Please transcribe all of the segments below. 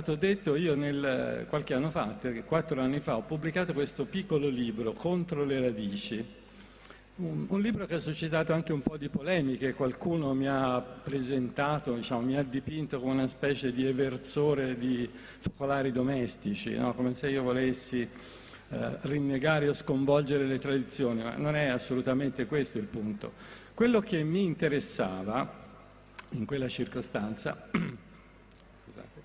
stato detto, io qualche anno fa, 4 anni fa, ho pubblicato questo piccolo libro, Contro le radici, un libro che ha suscitato anche un po' di polemiche. Qualcuno mi ha presentato, diciamo, mi ha dipinto come una specie di eversore di focolari domestici, no? Come se io volessi rinnegare o sconvolgere le tradizioni, ma non è assolutamente questo il punto. Quello che mi interessava in quella circostanza scusate,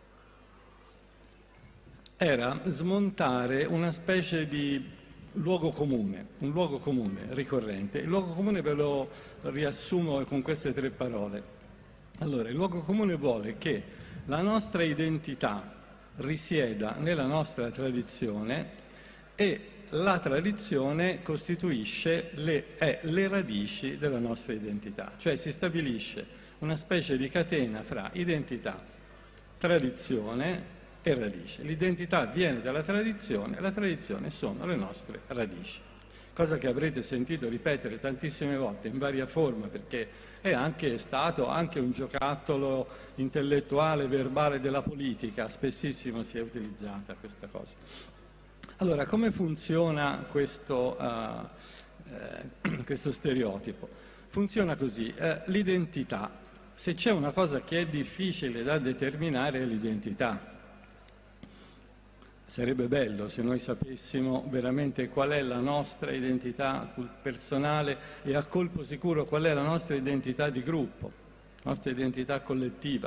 era smontare una specie di luogo comune, un luogo comune ricorrente. Il luogo comune ve lo riassumo con queste 3 parole. Allora, il luogo comune vuole che la nostra identità risieda nella nostra tradizione e la tradizione costituisce le radici della nostra identità, cioè si stabilisce una specie di catena fra identità, tradizione e radice. L'identità viene dalla tradizione, la tradizione sono le nostre radici, cosa che avrete sentito ripetere tantissime volte in varia forma, perché è stato anche un giocattolo intellettuale, verbale della politica, spessissimo si è utilizzata questa cosa. Allora, come funziona questo stereotipo? Funziona così, l'identità, se c'è una cosa che è difficile da determinare è l'identità. Sarebbe bello se noi sapessimo veramente qual è la nostra identità personale e a colpo sicuro qual è la nostra identità di gruppo, la nostra identità collettiva.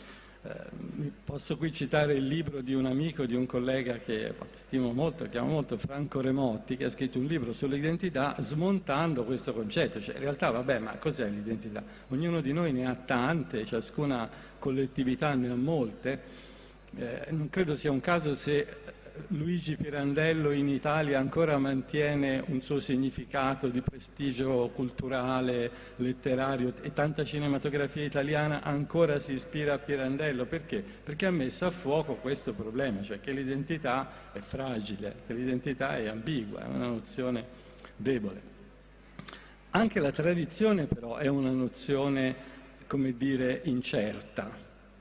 Posso qui citare il libro di un amico, di un collega che stimo molto, chiamo molto, Franco Remotti, che ha scritto un libro sull'identità smontando questo concetto. Cioè, in realtà, vabbè, ma cos'è l'identità? Ognuno di noi ne ha tante, ciascuna collettività ne ha molte. Non credo sia un caso se Luigi Pirandello in Italia ancora mantiene un suo significato di prestigio culturale, letterario, e tanta cinematografia italiana ancora si ispira a Pirandello. Perché? Perché ha messo a fuoco questo problema, cioè che l'identità è fragile, che l'identità è ambigua, è una nozione debole. Anche la tradizione però è una nozione, come dire, incerta.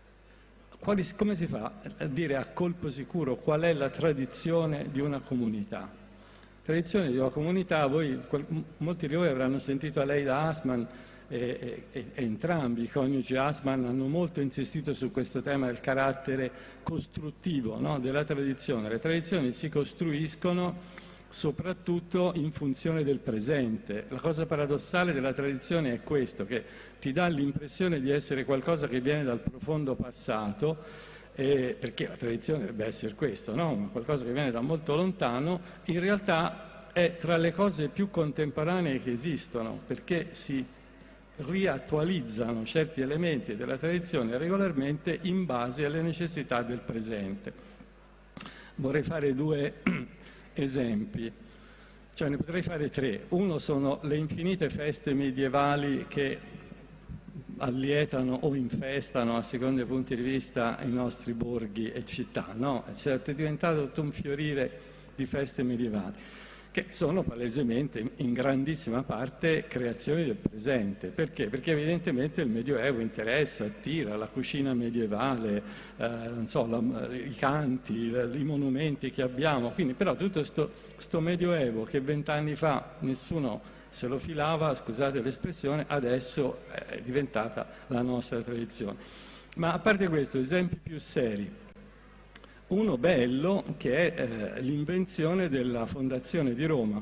Come si fa a dire a colpo sicuro qual è la tradizione di una comunità? La tradizione di una comunità, molti di voi avranno sentito Aleida Assmann e entrambi i coniugi Assmann hanno molto insistito su questo tema del carattere costruttivo, no, della tradizione. Le tradizioni si costruiscono soprattutto in funzione del presente. La cosa paradossale della tradizione è questo, che ti dà l'impressione di essere qualcosa che viene dal profondo passato, perché la tradizione deve essere questo, no? Qualcosa che viene da molto lontano, in realtà è tra le cose più contemporanee che esistono, perché si riattualizzano certi elementi della tradizione regolarmente in base alle necessità del presente. Vorrei fare 2 esempi, cioè ne potrei fare 3. Uno sono le infinite feste medievali che allietano o infestano, a secondo i punti di vista, i nostri borghi e città, no? Certo, è diventato tutto un fiorire di feste medievali, che sono palesemente, in grandissima parte, creazioni del presente. Perché? Perché evidentemente il Medioevo interessa, attira, la cucina medievale, non so, i canti, i monumenti che abbiamo. Quindi, però tutto sto Medioevo che 20 anni fa nessuno se lo filava, scusate l'espressione, adesso è diventata la nostra tradizione. Ma a parte questo, esempi più seri. Uno bello che è l'invenzione della Fondazione di Roma.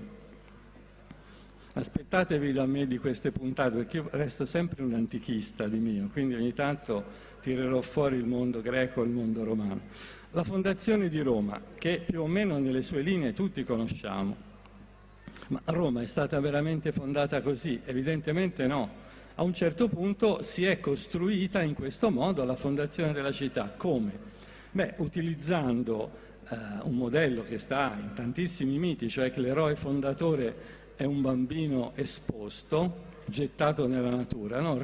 Aspettatevi da me di queste puntate, perché io resto sempre un antichista di mio, quindi ogni tanto tirerò fuori il mondo greco e il mondo romano. La Fondazione di Roma, che più o meno nelle sue linee tutti conosciamo. Ma Roma è stata veramente fondata così? Evidentemente no. A un certo punto si è costruita in questo modo la fondazione della città. Come? Beh, utilizzando un modello che sta in tantissimi miti, cioè che l'eroe fondatore è un bambino esposto, gettato nella natura, no?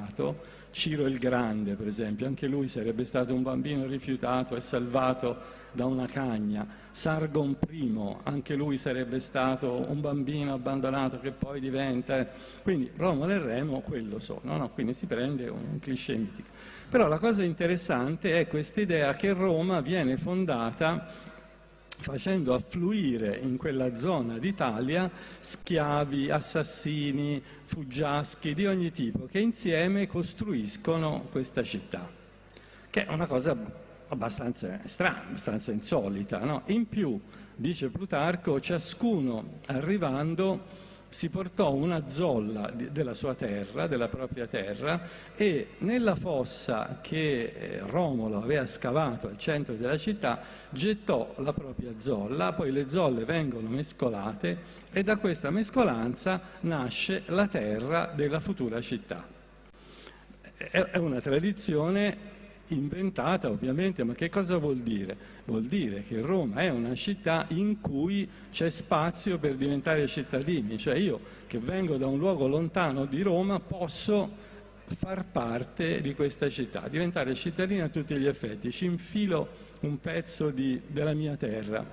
Rifiutato. Ciro il Grande, per esempio, anche lui sarebbe stato un bambino rifiutato e salvato da una cagna. Sargon I, anche lui sarebbe stato un bambino abbandonato che poi diventa... Quindi Romolo e Remo quello sono, no? Quindi si prende un cliché mitico. Però la cosa interessante è questa idea che Roma viene fondata facendo affluire in quella zona d'Italia schiavi, assassini, fuggiaschi di ogni tipo, che insieme costruiscono questa città, che è una cosa abbastanza strana, abbastanza insolita, no? In più, dice Plutarco, ciascuno arrivando si portò una zolla della sua terra, della propria terra, e nella fossa che Romolo aveva scavato al centro della città gettò la propria zolla, poi le zolle vengono mescolate e da questa mescolanza nasce la terra della futura città. È una tradizione inventata ovviamente, ma che cosa vuol dire? Vuol dire che Roma è una città in cui c'è spazio per diventare cittadini, cioè io che vengo da un luogo lontano di Roma posso far parte di questa città, diventare cittadino a tutti gli effetti, ci infilo un pezzo della mia terra.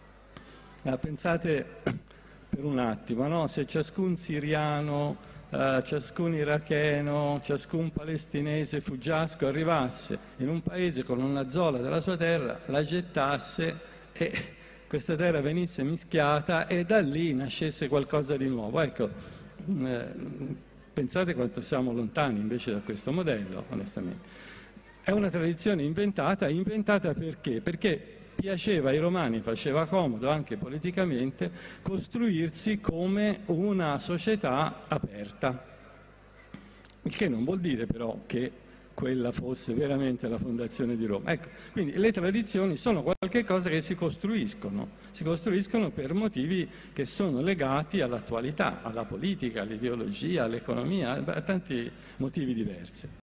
Pensate per un attimo, no? Se ciascun siriano, ciascun iracheno, ciascun palestinese fuggiasco arrivasse in un paese con una zolla della sua terra, la gettasse e questa terra venisse mischiata e da lì nascesse qualcosa di nuovo. Ecco, pensate quanto siamo lontani invece da questo modello, onestamente. È una tradizione inventata perché? Perché piaceva ai romani, faceva comodo anche politicamente costruirsi come una società aperta, il che non vuol dire però che quella fosse veramente la fondazione di Roma. Ecco, quindi le tradizioni sono qualche cosa che si costruiscono per motivi che sono legati all'attualità, alla politica, all'ideologia, all'economia, a tanti motivi diversi.